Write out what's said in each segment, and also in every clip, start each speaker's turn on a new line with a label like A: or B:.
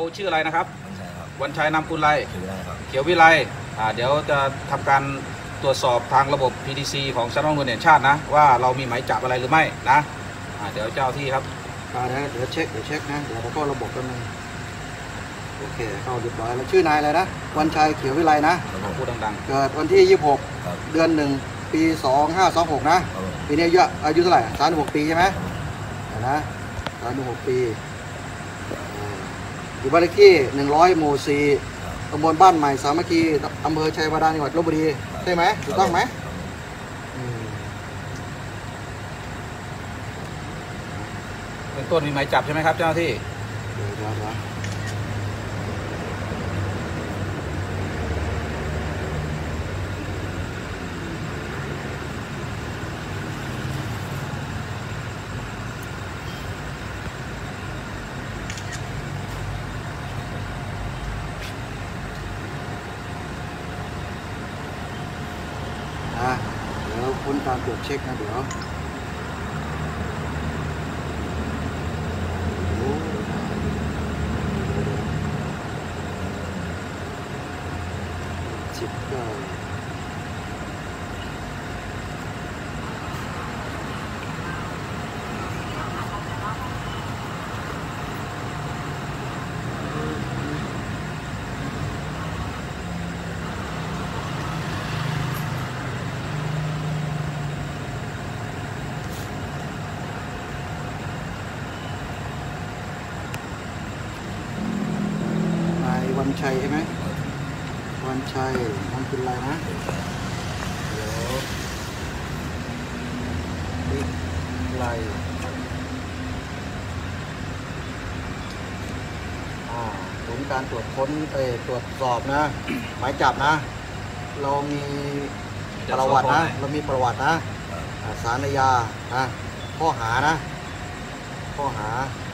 A: ชื่ออะไรนะครับวันชัยนามกุลไรเขียววิไลเดี๋ยวจะทำการตรวจสอบทางระบบ PDC ของสำนักงานตำรวจแห่งชาตินะว่าเรามีหมายจับอะไรหรือไม่นะเดี๋ยวเจ้าที่ครับ
B: เดี๋ยวเช็คนะเดี๋ยวเราเข้าระบบกันนึงโอเคเข้าเรียบร้อยแล้วชื่อนายอะไรนะวันชัยเขียววิไลนะ
A: พูดดัง
B: ๆเกิดวันที่26เดือน1ปี2526นะปีนี้อายุเท่าไหร่36ปีใช่ไหมนะ36ปีอยู่บ้านเลขที่100หมู่4ตำบลบ้านใหม่สามัคคีอำเภอชัยวดาจังหวัดลพบุรีใช่ไหมถูกต้องไหม
A: เป็นต้นมีหมายจับใช่ไหมครับเจ้าหน้าที่
B: เดี๋ยวพ้นการตรวจเช็คนะเดี๋ยววันชัยใช่ไหมวันชัยนามกุลไรนะเดี๋ยวไรผลการตรวจค้นตรวจสอบนะหมายจับนะเรามีประวัตินะสารยานะข้อหานะข้อหา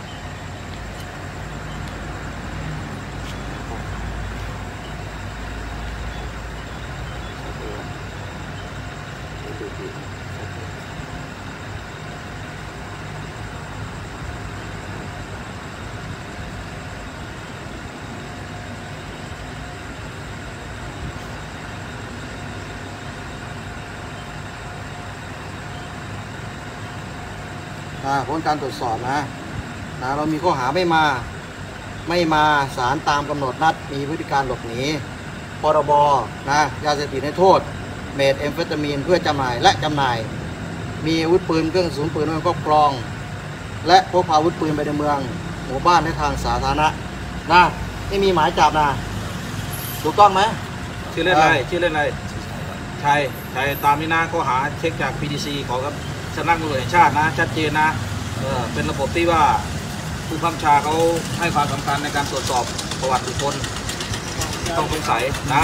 B: ผลการตรวจสอบนะเรามีข้อหาไม่มาศาลตามกำหนดนัดมีพฤติการหลบหนีพรบนะยาเสพติดให้โทษเมทแอมเฟตามีนเพื่อจำหน่ายและจำหน่ายมีอาวุธปืนเครื่องกระสุนปืนไว้ครอบครองและพกพาอาวุธปืนไปในเมืองหมู่บ้านในทางสาธารณะนะไม่มีหมายจับนะถูกต้องไหม
A: ชื่อเล่นอะไรชัยตามนี้นะข้อหาเช็คจาก PDC ของสำนักงานตำรวจแห่งชาตินะชัดเจนนะเป็นระบบที่ว่าผู้บังคับบัญชาเขาให้ความสำคัญในการตรวจสอบประวัติบุคคลต้องสงสัยนะ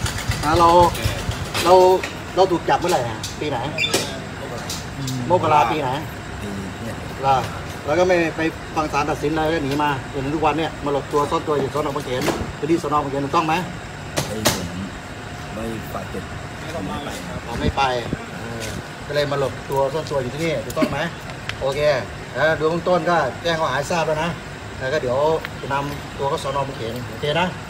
B: เราถูกจับเมื่อไหร่นะปีไหนมกราปีไหนแล้วก็ไม่ไปฟังศาลตัดสินอะไรก็หนีมาจนถึงทุกวันเนี่ยมาหลบตัวซ่อนตัวอยู่สน.บางเขนไปที่สน.บางเขนถูกต้องไหม
C: ไม่ปฏิเสธ
B: ไม่ไปก็เลยมาหลบตัวซ่อนตัวอยู่ที่นี่ถูกต้องไหมโอเคแล้วดูเบื้องต้นก็แจ้งข้อหาทราบแล้วนะแล้วก็เดี๋ยวจะนำตัวเข้าสน.บางเขนโอเคนะ